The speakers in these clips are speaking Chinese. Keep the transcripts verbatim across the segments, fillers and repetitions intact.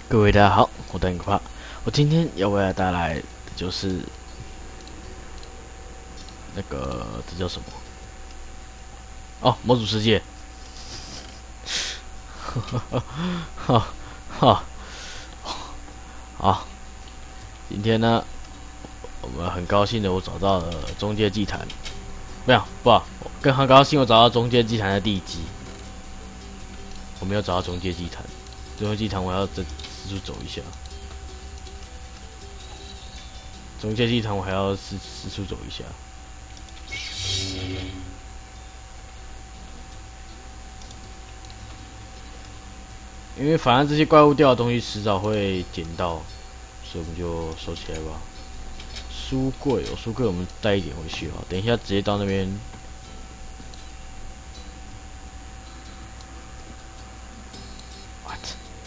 各位大家好，我很可怕。我今天要为大家带来的就是那个这叫什么？哦，模组世界。哈哈，好，今天呢，我们很高兴的我找到了中介祭坛，没有，不好，更很高兴我找到中介祭坛的地基。我没有找到中介祭坛，中介祭坛我要在四处走一下。中介祭坛我还要四四处走一下。因为反正这些怪物掉的东西迟早会捡到，所以我们就收起来吧。书柜，哦，书柜我们带一点回去啊。等一下直接到那边。What？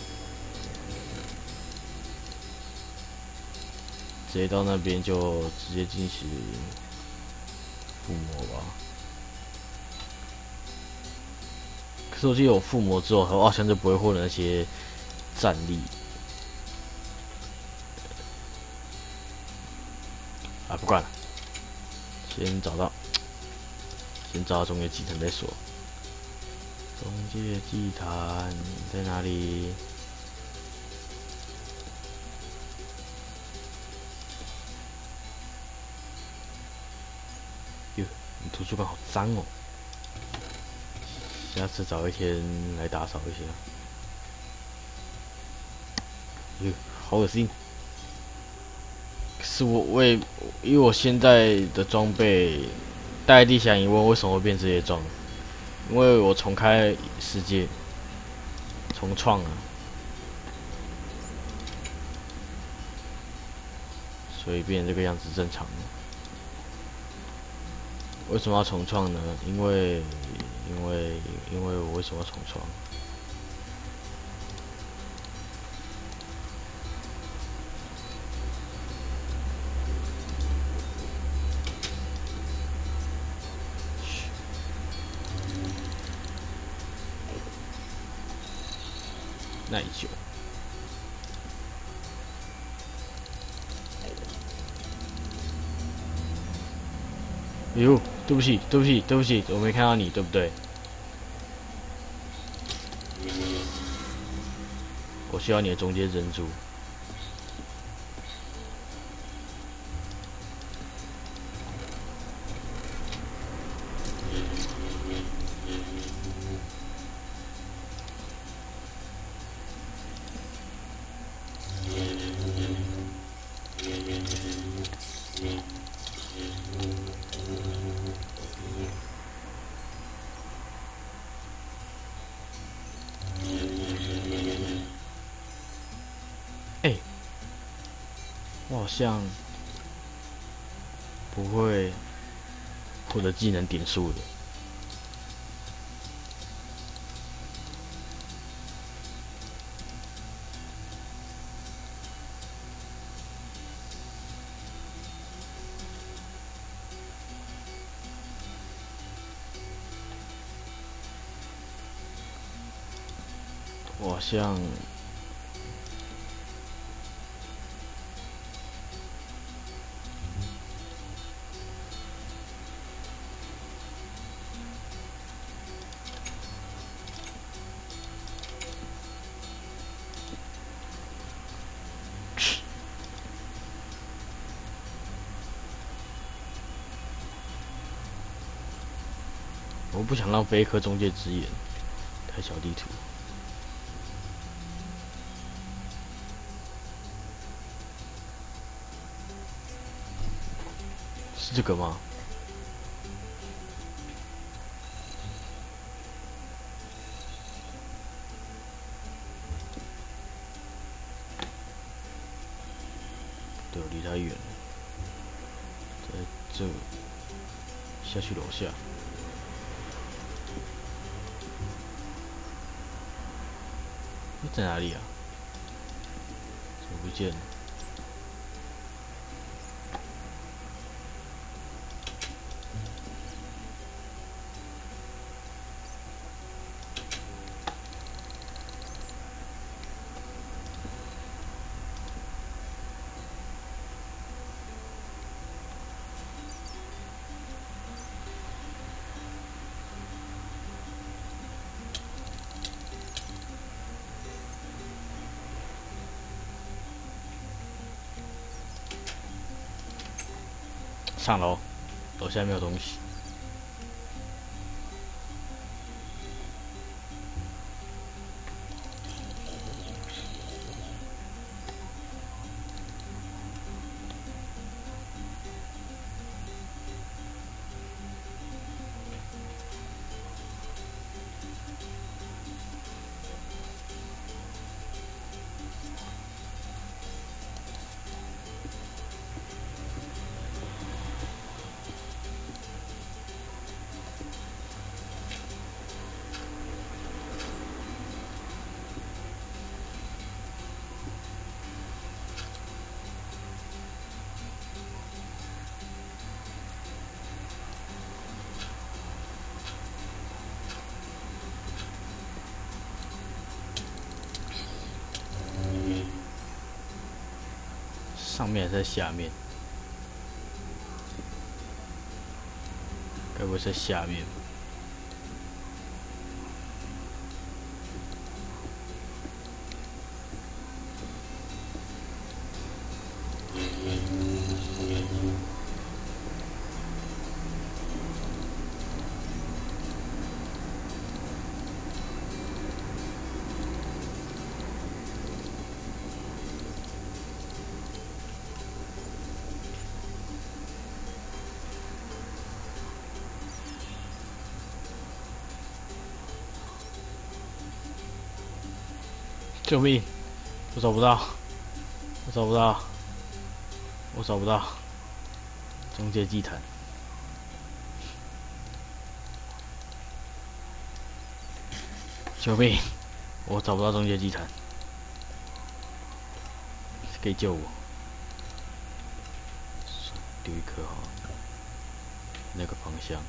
直接到那边就直接进行附魔吧。可是我记得有附魔之后，我好像就不会获得那些战力。啊，不管了，先找到，先找到中介祭坛再说。中介祭坛在哪里？哟，你图书馆好脏哦！下次找一天来打扫一下。哟，好恶心！可是我我也因为我现在的装备，大家一定想疑问为什么会变这些装？因为我重开世界，重创了，所以变成这个样子正常的。为什么要重创呢？因为因为因为我为什么要重创？耐久。哟，对不起，对不起，对不起，我没看到你，对不对？我需要你的中间珍珠。哎、欸，我好像不会获得技能点数的。我好像我不想浪费一颗中介之眼，太小地图。是这个吗？对，我离太远了，在这下去楼下。在哪里啊？怎么不见了？ 上楼，楼下没有东西。上面还是在下面？该不会是在下面？救命！我找不到，我找不到，我找不到中介祭坛。救命！我找不到中介祭坛，可以救我？丢一颗好了，那个方向。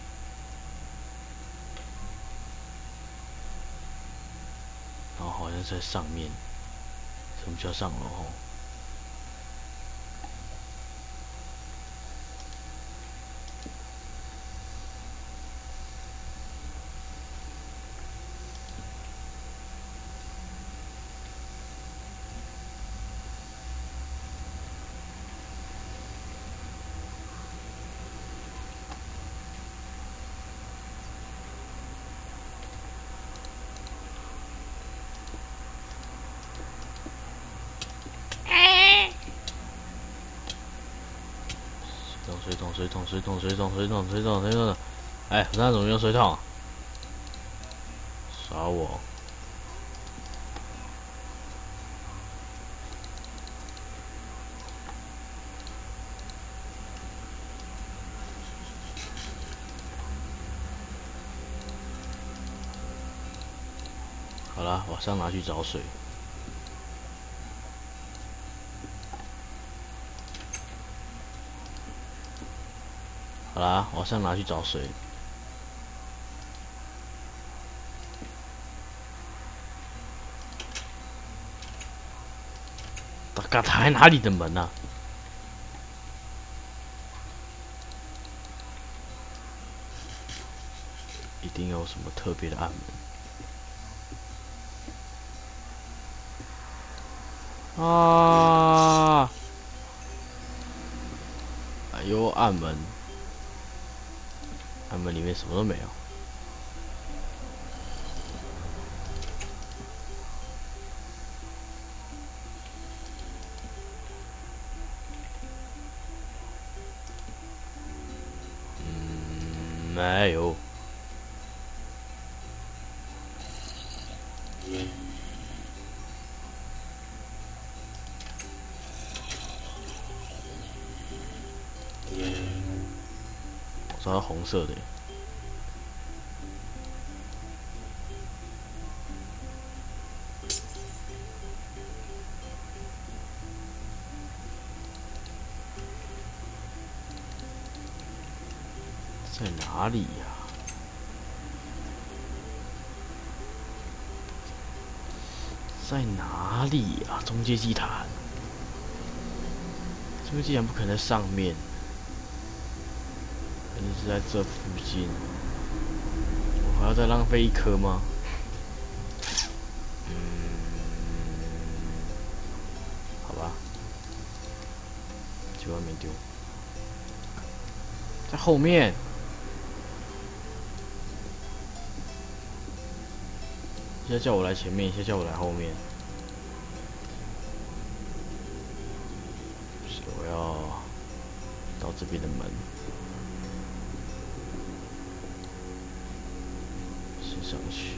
然后好像在上面，什么叫上楼？水桶，水桶，水桶，水桶，水桶，水桶，水桶，哎，我那怎么用水桶？耍我！好啦，晚上拿去找水。好啦，晚上拿去找水。大哥，他还哪里的门啊？一定有什么特别的暗门啊！哎呦，暗门！暗门里面什么都没有。嗯，没有。我找到红色的。在哪里呀、啊？在哪里呀、啊？中介祭坛，中介祭坛不可能在上面，肯定是在这附近。我还要再浪费一颗吗？嗯，好吧，去外面丢。 在后面。一下叫我来前面，一下叫我来后面。是我要到这边的门，先上去。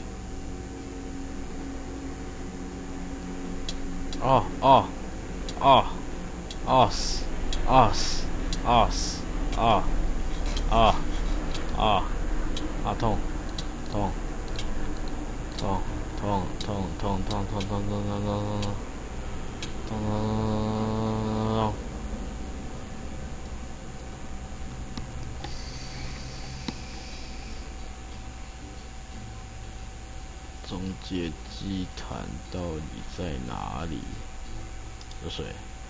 哦哦哦哦死哦死哦死哦哦哦啊痛痛痛痛痛痛痛痛痛痛痛痛痛痛痛！中介祭坛到底在哪里？有水。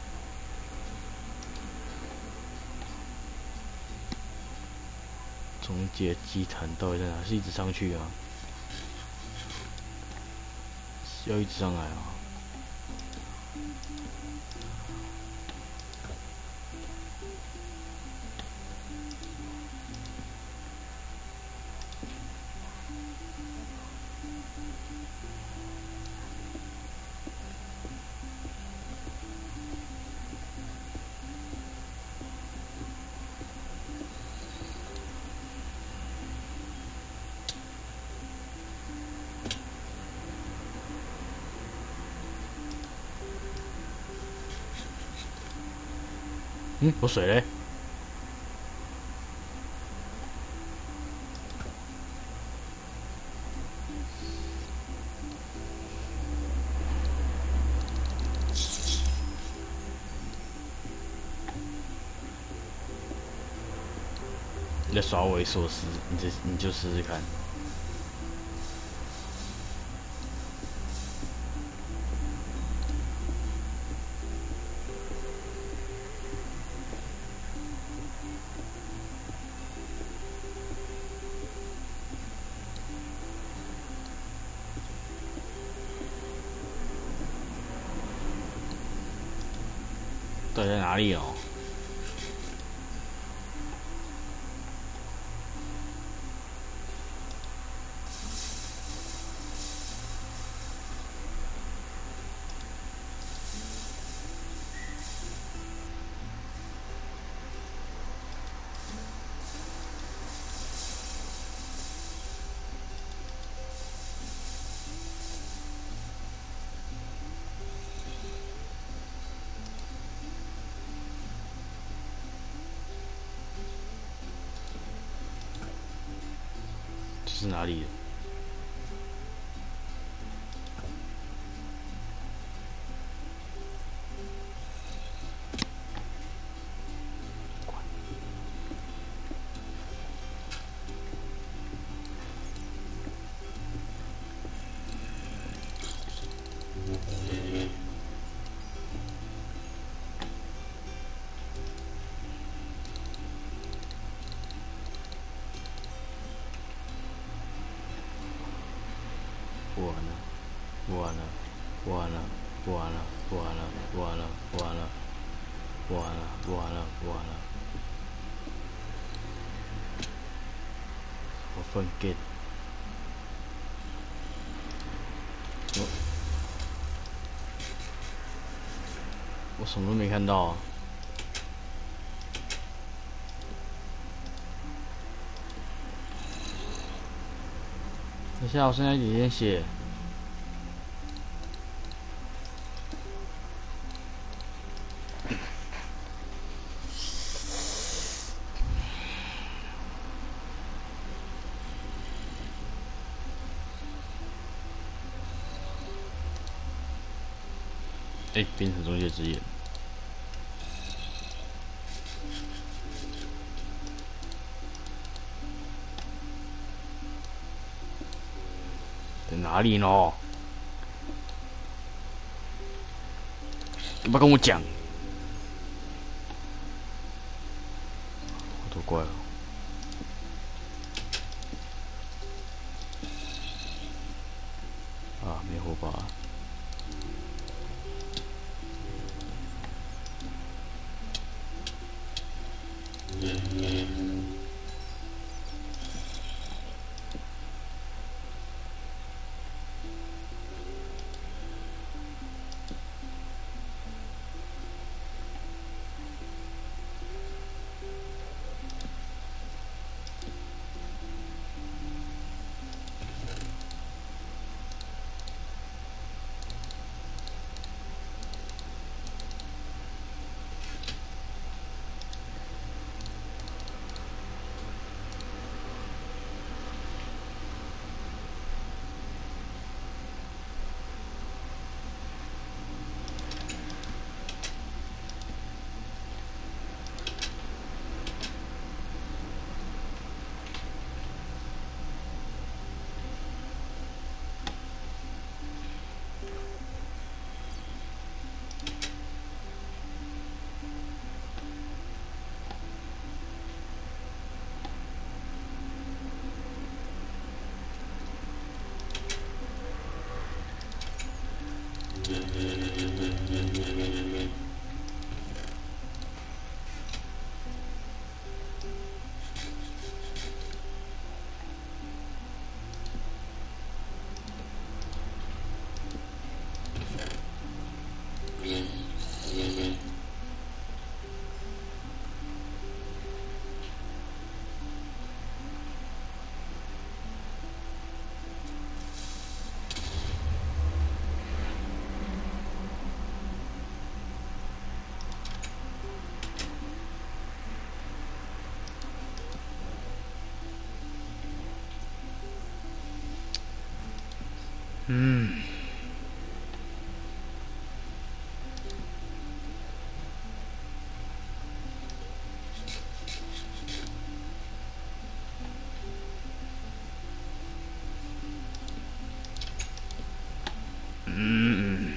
中介祭坛到底在哪？是一直上去啊？要一直上来啊？嗯，有水嘞。你在耍猥琐时，你这你就试试看。到底在哪里哦？这是哪里？不玩了，不玩了，不玩了，不玩了，不玩了，不玩了，不玩了，不玩了，不玩了，不玩了。我分给。我我什么都没看到啊！等下，我剩下一点点血。哎、欸，变成中介之眼。在哪里呢？你不要跟我讲。好多怪哦。啊，没火把。 嗯，嗯，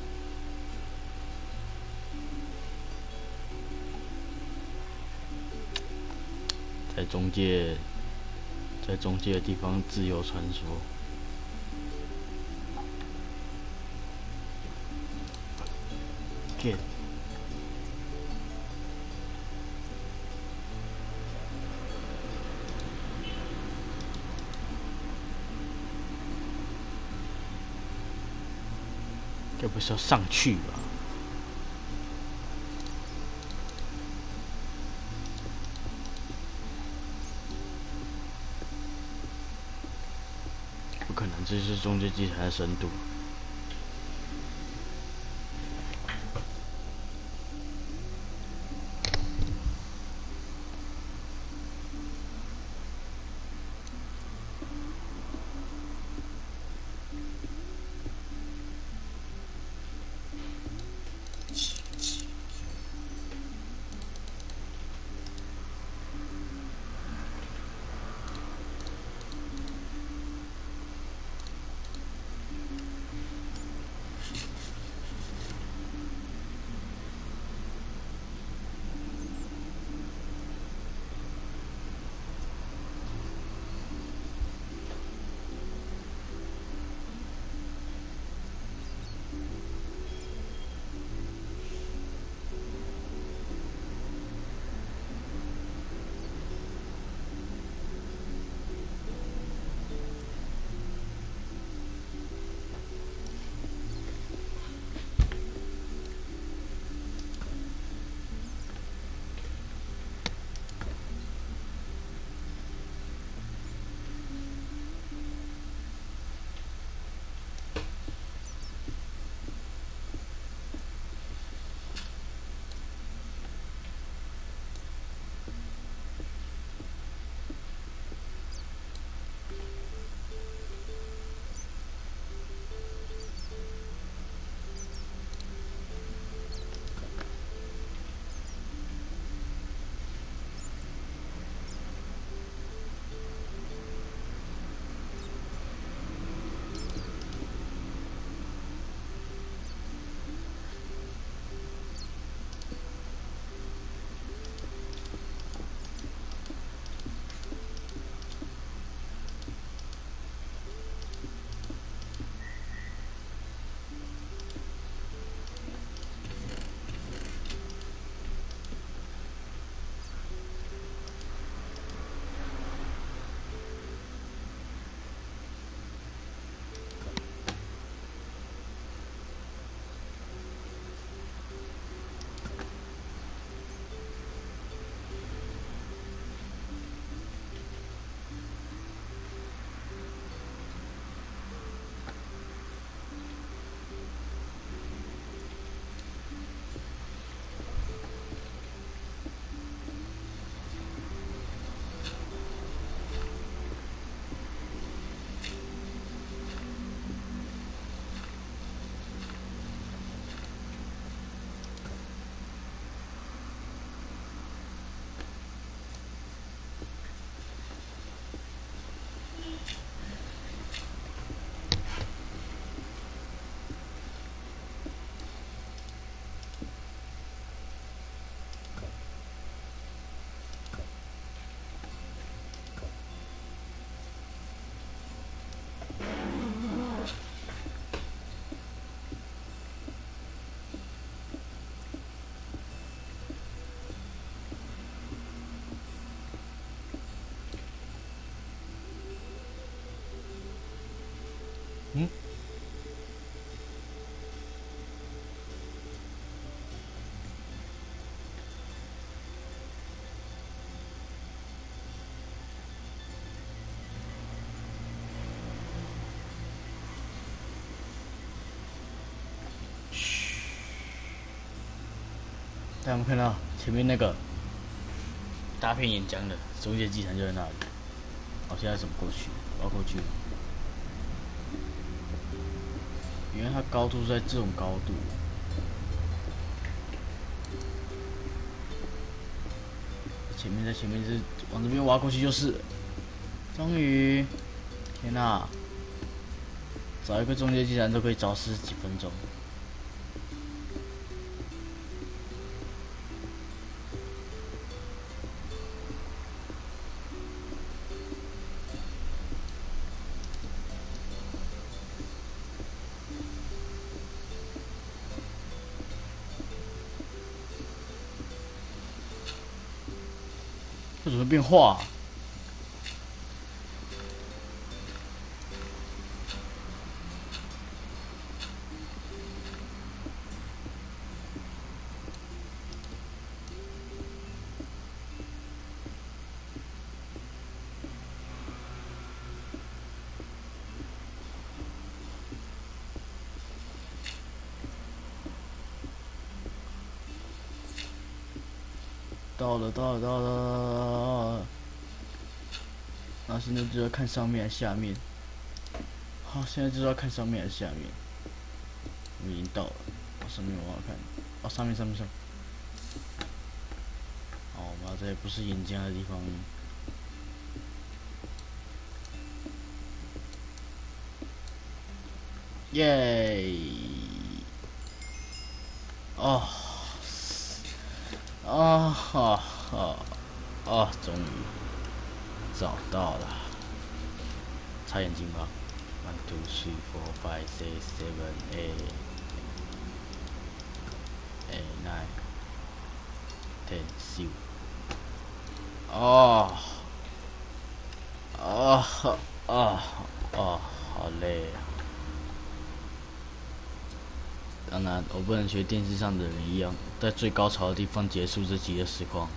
在中介，在中介的地方自由穿梭。Get。该不是要上去吧？不可能，这是中介机台的深度。 大家有没有看到前面那个大片岩浆的中介祭坛就在那里？好，现在怎么过去？我要过去。原来它高度在这种高度。前面在前面是往这边挖过去就是。终于，天哪！找一个中介祭坛都可以找十几分钟。为什么会变化、啊？到了，到了，到了！那现在就要看上面还是下面。好，现在就要看上面还是下面。我已经到了，哦、上面我要看。哦，上面，上面，上面。好，我们要在不是岩浆的地方。耶！哦。啊哈哈！啊，终于找到了。擦眼睛吧。One, two, three, four, five, six, seven, eight, eight, nine, ten, 十。哦。啊啊啊！好累啊！当然，我不能学电视上的人一样，在最高潮的地方结束这集的实况。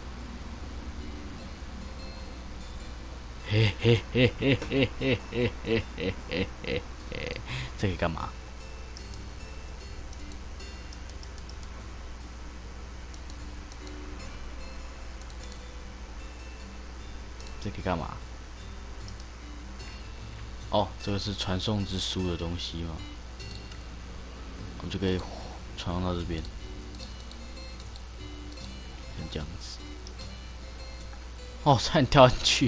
嘿嘿嘿嘿嘿嘿嘿嘿嘿嘿嘿嘿，这可以干嘛？这可以干嘛？哦，这个是传送之书的东西吗？我们就可以传送到这边，像这样子。哦，差点掉进去。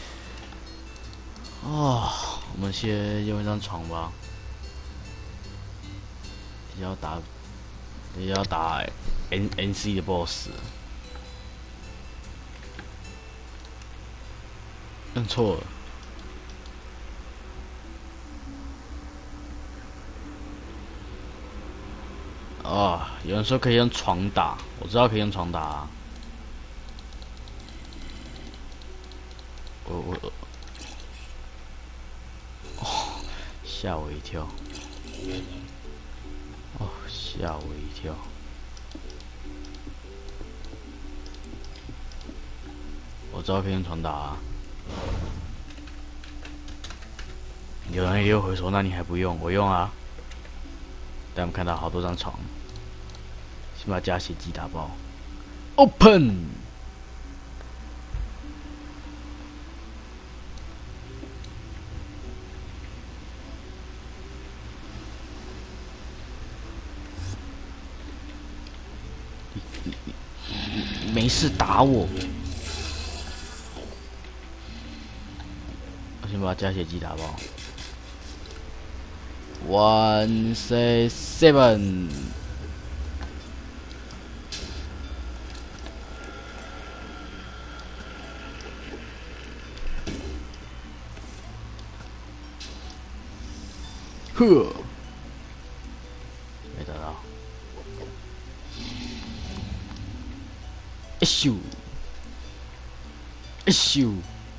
哦，我们先用一张床吧。也要打，也要打 N N C 的 boss。认错了。啊，有人说可以用床打，我知道可以用床打、啊。我我，哦，吓我一跳。哦，吓我一跳。我知道可以用床打、啊。有人也有回说，那你还不用？我用啊。但我们看到好多张床。先把加血机打爆。Open。没事打我。我先把加血机打爆。One six seven。呵，没打到。一咻，一咻，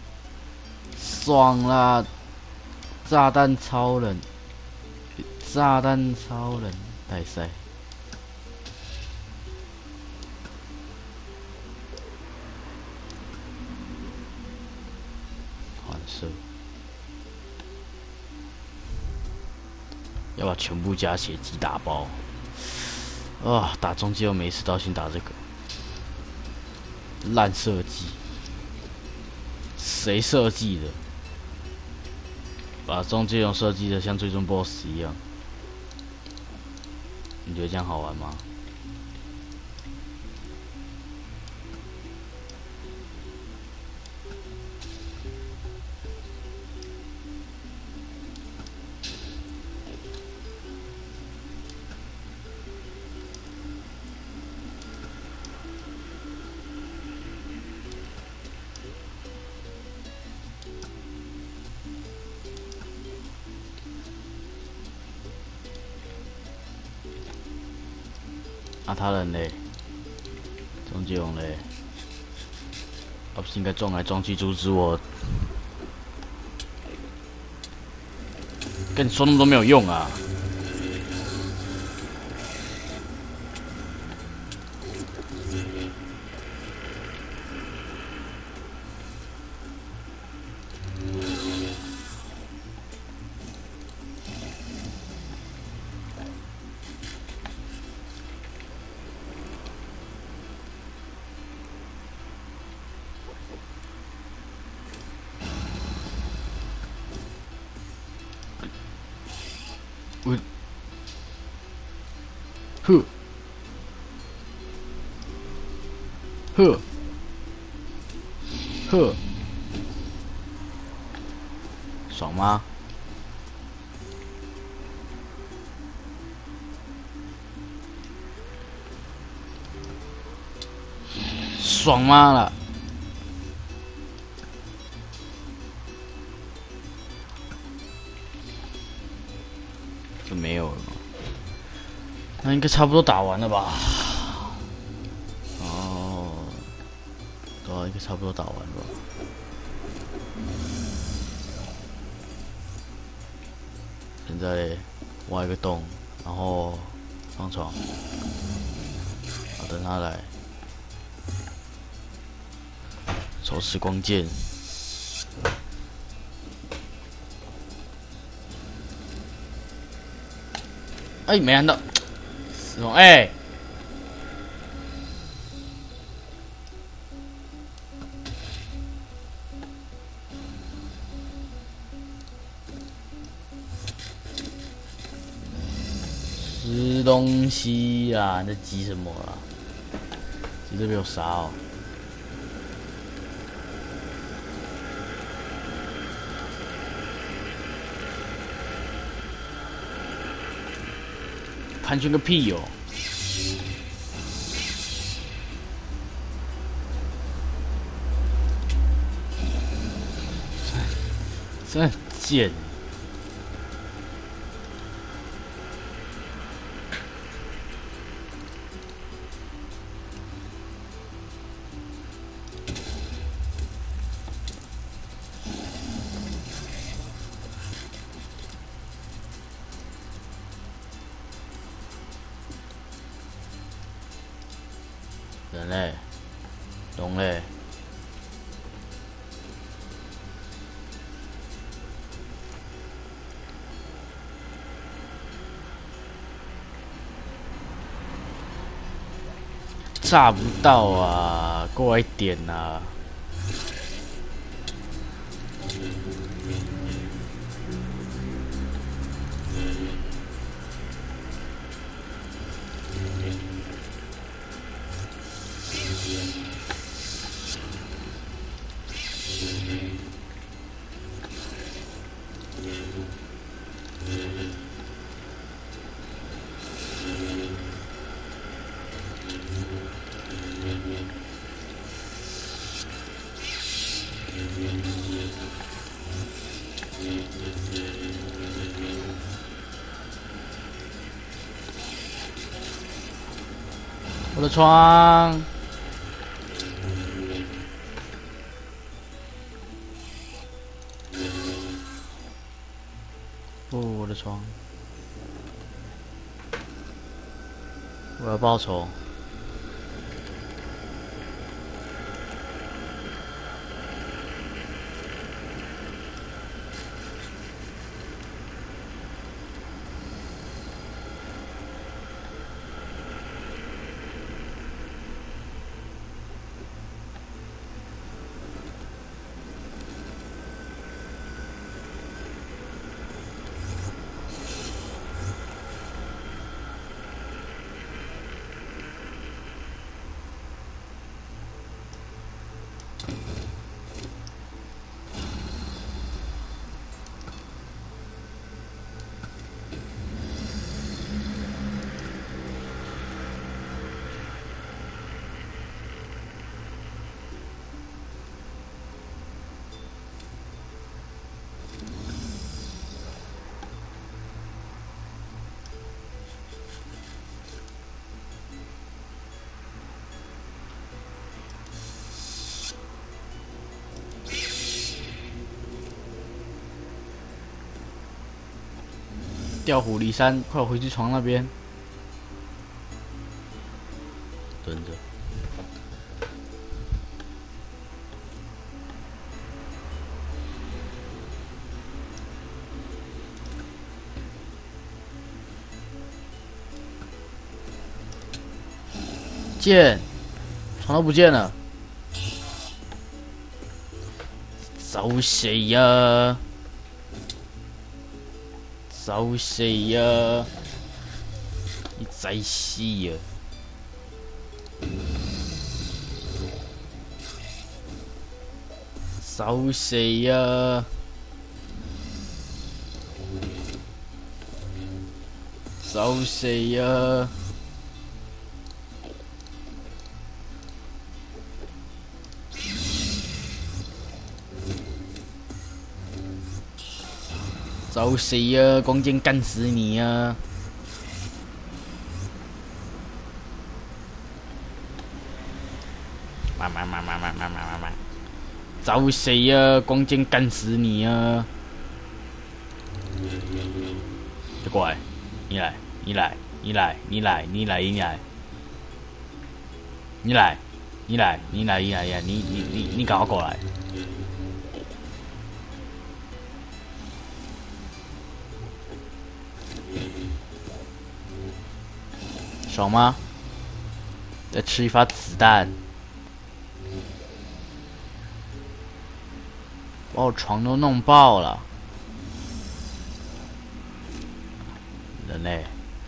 爽啦！炸弹超人，炸弹超人，太帅！换色。要把全部加血机打爆。 啊，打中介我每次都先打这个，烂设计，谁设计的？把中介龙设计的像最终 BOSS 一样，你觉得这样好玩吗？啊，他人嘞，中介龙嘞，啊不是应该撞来撞去阻止我？跟你说那么多没有用啊！我，呵，呵，呵，爽吗？爽吗了？就没有了吗？那应该差不多打完了吧？哦，对啊，应该差不多打完了吧？现在挖一个洞，然后放床，好等他来，抽时光剑。哎、欸，没按到，死亡！哎、欸，吃东西啊！你在急什么啦？急着被我杀哦！盘旋个屁哟、哦！真的贱。人嘞，龙嘞，炸不到啊！过来一点啊！我的床，哦，我的床，我要报仇。 调虎离山，快回去床那边。 蹲着。 见，床都不见了。找谁呀？找谁呀？你在戏呀？找谁呀？找谁呀？找谁呀？光剑干死你呀！慢慢慢慢慢慢慢慢慢，找谁呀？光剑干死你呀！别过来，你来，你来，你来，你来，你来，你来，你来，你来，你来，你来，你你你你赶快过来！爽吗？再吃一发子弹，把我床都弄爆了。人类，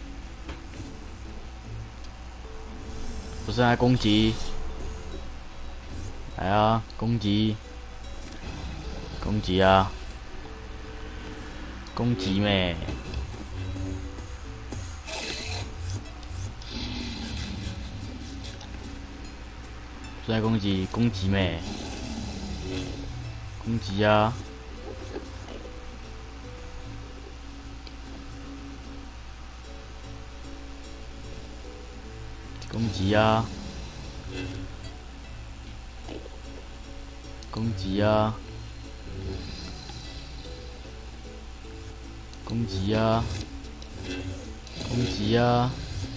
不是在攻击，来啊，攻击，攻击啊，攻击咩？在攻击，攻击咩？攻击啊！攻击啊！攻击啊！攻击啊！攻击啊！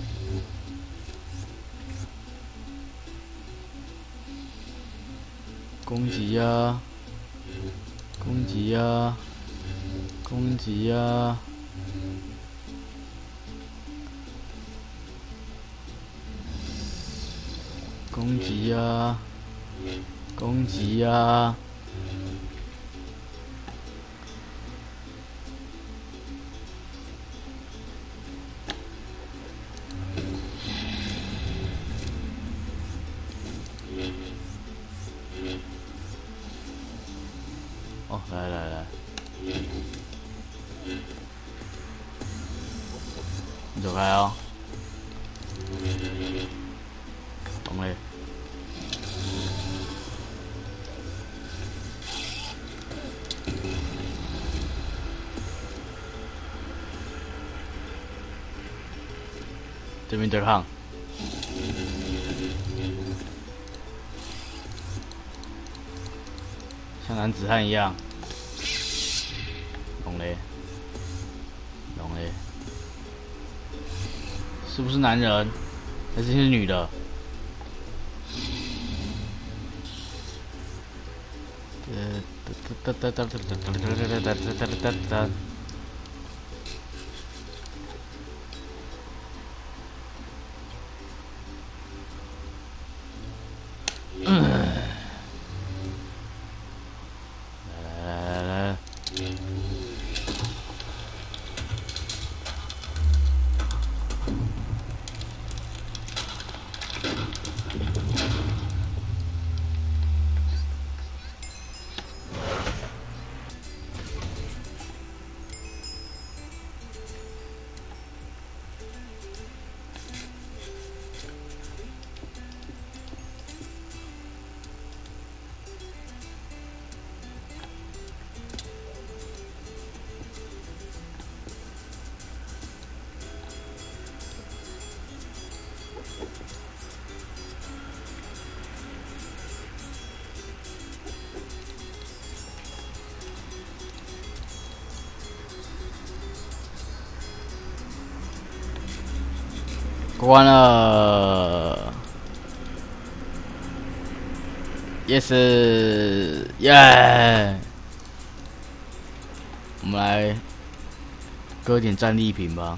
攻击呀！攻击呀！攻击呀！攻击呀！攻击呀！哦，来来来，你走开哦。懂嘞。这边对抗。像男子汉一样，懂嘞，懂嘞，是不是男人？还是是女的？哒哒哒哒哒哒哒哒哒哒哒哒哒哒。 关了。Yes， 耶！我们来割点战利品吧。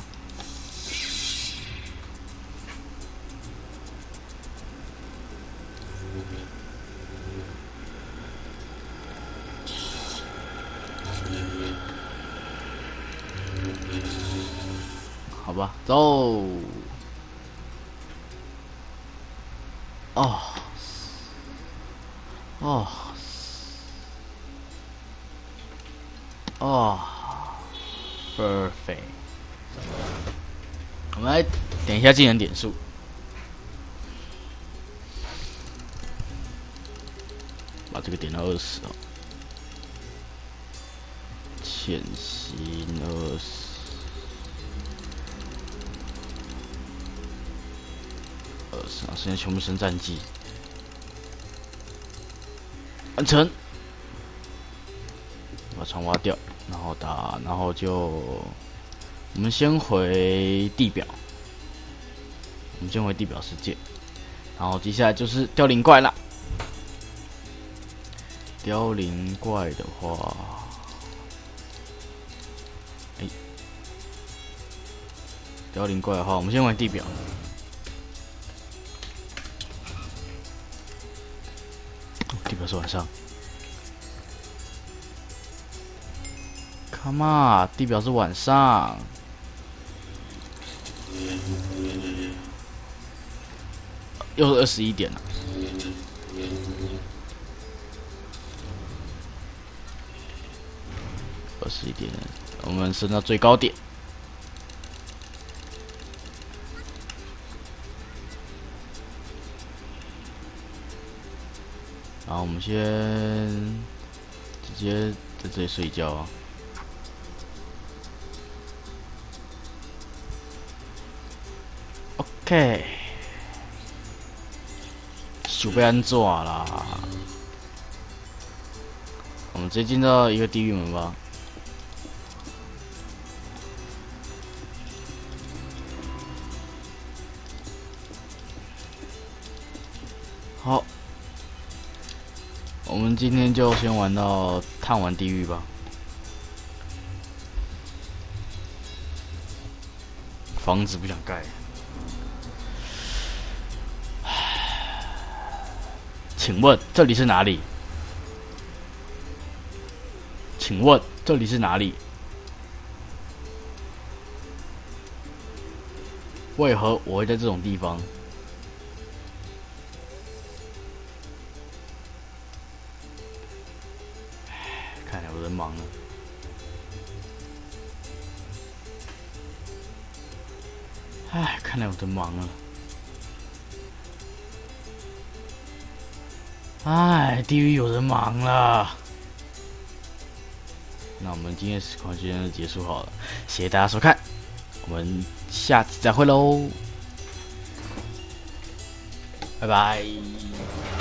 好吧，走。哦。哦。哦 ，perfect。我们来点一下技能点数。把这个点到二十哦。潜行二十。二十啊，现在全部升战绩。完成。把船挖掉，然后打，然后就我们先回地表，我们先回地表世界，然后接下来就是凋零怪啦。凋零怪的话，哎、欸，凋零怪的话，我们先玩地表。地表是晚上。Come on， 地表是晚上。又是二十一点了。二十一点，我们升到最高点。然后我们先直接在这里睡觉啊。OK， 想要安怎啦？我们直接进到一个地狱门吧。好，我们今天就先玩到探完地狱吧。房子不想盖。请问这里是哪里？请问这里是哪里？为何我会在这种地方？看来有人忙了。唉，看来有人忙了。唉，地狱有人忙了。那我们今天的实况时间就结束好了，谢谢大家收看，我们下次再会喽，拜拜。